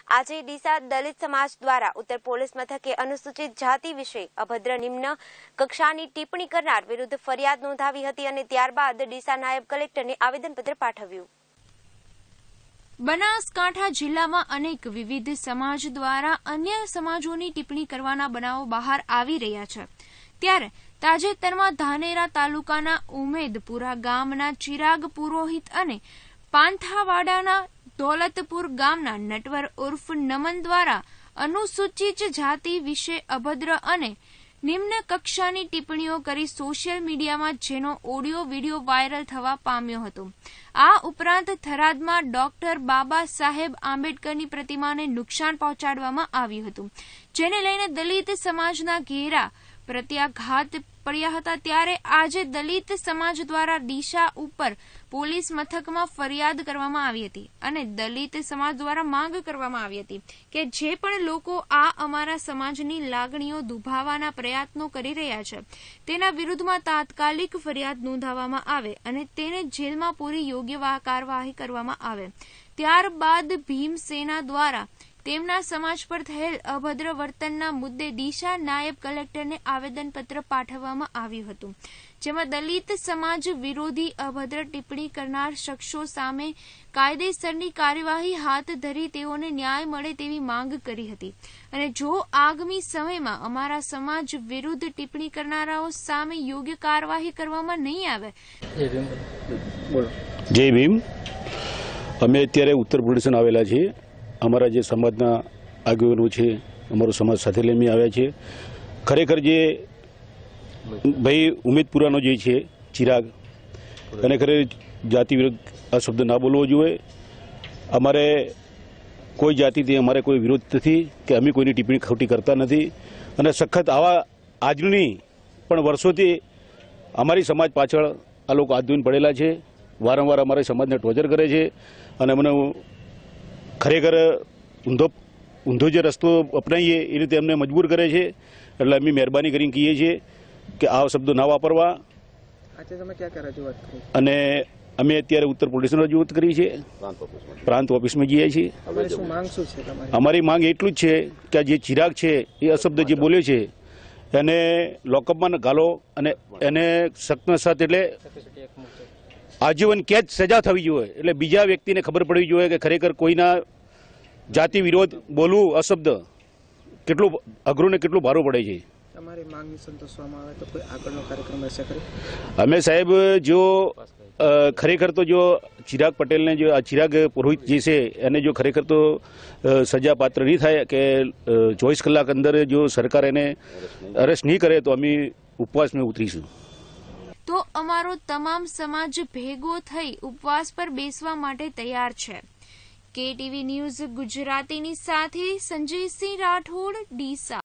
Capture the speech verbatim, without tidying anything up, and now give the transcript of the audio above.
આજે ડીસા દલિત સમાજ દ્વારા ઉત્તર પોલીસ મથકે અનુસૂચિત જાતિ વિશે અભદ્ર નિમ્ન કક્ષાની ટિપ્પણી કરનાર વિરુદ્ધ ફરિયાદ નોંધાવી હતી અને ત્યારબાદ ડીસા નાયબ કલેક્ટરને આવેદનપત્ર પાઠવ્યું. બનાસકાંઠા જિલ્લામાં અનેક વિવિધ સમાજ દ્વારા અન્ય સમાજોની ટિપ્પણી કરવાના બનાવો બહાર આવી રહ્યા છે. ત્યારે તાજેતરમાં ધાનેરા તાલુકાના ઉમેદપુરા ગામના ચિરાગ પુરોહિત અને પાંથાવાડાના દોલતપુર ગામના નટવર ઉર્ફ નમન દ્વારા અનુસૂચિત જાતિ વિશે અભદ્ર અને નિમ્ન કક્ષાની ટિપ્પણીઓ કરી સોશિયલ મીડિયામાં જેનો ઓડિયો વિડીયો વાયરલ થવા પામ્યો હતો. આ ઉપરાંત થરાદમાં ડોક્ટર બાબા સાહેબ આંબેડકરની પ્રતિમાને નુકસાન પહોંચાડવામાં આવ્યું હતું, જેને લઈને દલિત સમાજના ઘેરા પ્રત્યાઘાત પડ્યા હતા. ત્યારે આજે દલિત સમાજ દ્વારા ડીસા ઉપર પોલીસ મથકમાં ફરિયાદ કરવામાં આવી હતી અને દલિત સમાજ દ્વારા માંગ કરવામાં આવી હતી કે જે પણ લોકો આ અમારા સમાજની લાગણીઓ દુભાવવાના પ્રયત્નો કરી રહ્યા છે તેના વિરુદ્ધમાં તાત્કાલિક ફરિયાદ નોંધાવવામાં આવે અને તેને જેલમાં પૂરી યોગ્ય કાર્યવાહી કરવામાં આવે. ત્યારબાદ ભીમસેના દ્વારા તેમના સમાજ પર થયેલ અભદ્ર વર્તનના મુદ્દે ડીસા નાયબ કલેક્ટરને આવેદનપત્ર પાઠવવામાં આવ્યું હતું, જેમાં દલિત સમાજ વિરોધી અભદ્ર ટિપ્પણી કરનાર શખ્સો સામે કાયદેસરની કાર્યવાહી હાથ ધરી તેઓને ન્યાય મળે તેવી માંગ કરી હતી અને જો આગામી સમયમાં અમારા સમાજ વિરુદ્ધ ટિપ્પણી કરનારાઓ સામે યોગ્ય કાર્યવાહી કરવામાં નહીં આવે. જય ભીમ. અમે અત્યારે ઉત્તર પોલીસ આવેલા છીએ. અમારા જે સમાજના આગેવાનો છે, અમારો સમાજ સાથે લઈને આવ્યા છે. ખરેખર જે ભાઈ ઉમેદપુરાનો જે છે ચિરાગ, અને ખરેખર જાતિ વિરુદ્ધ આ શબ્દ ના બોલવો જોઈએ. અમારે કોઈ જાતિથી અમારે કોઈ વિરોધ નથી કે અમે કોઈની ટિપ્પણી ખોટી કરતા નથી અને સખત આવા આજની પણ વર્ષોથી અમારી સમાજ પાછળ આ લોકો આંદોલન પડેલા છે. વારંવાર અમારા સમાજને ટોર્ચર કરે છે અને મને ખરેખર ઊંધો ઊંધો જે રસ્તો અપનાવીએ એ રીતે અમને મજબૂર કરે છે. એટલે અમે મહેરબાની કરીને કહીએ છીએ કે આ શબ્દો ના વાપરવા. અને અમે અત્યારે ઉત્તર પોલીસને રજૂઆત કરી છે, પ્રાંત ઓફિસમાં જઈએ છીએ. અમારી માંગ એટલું જ છે કે આ જે ચિરાગ છે એ અશબ્દ જે બોલ્યો છે એને લોકઅપમાં ઘાલો અને એને સખ્ત સાથે એટલે આજીવન કેદ સજા થવી જોઈએ. એટલે બીજા વ્યક્તિને ખબર પડવી જોઈએ કે ખરેખર કોઈના જાતિ વિરોધ બોલવું અશબ્દ કેટલું અઘરું ને કેટલું ભારું પડે છે. અમે સાહેબ જો ખરેખર તો જો ચિરાગ પટેલને જો આ ચિરાગ પુરોહિત જે છે એને જો ખરેખર તો સજા પાત્ર નહીં થાય કે ચોવીસ કલાક અંદર જો સરકાર એને અરેસ્ટ નહીં કરે તો અમે ઉપવાસમાં ઉતરીશું. તો અમારો તમામ સમાજ ભેગો થઈ ઉપવાસ પર બેસવા માટે તૈયાર છે. કે ટીવી ન્યૂઝ ગુજરાતીની સાથે સંજયસિંહ રાઠોડ, ડીસા.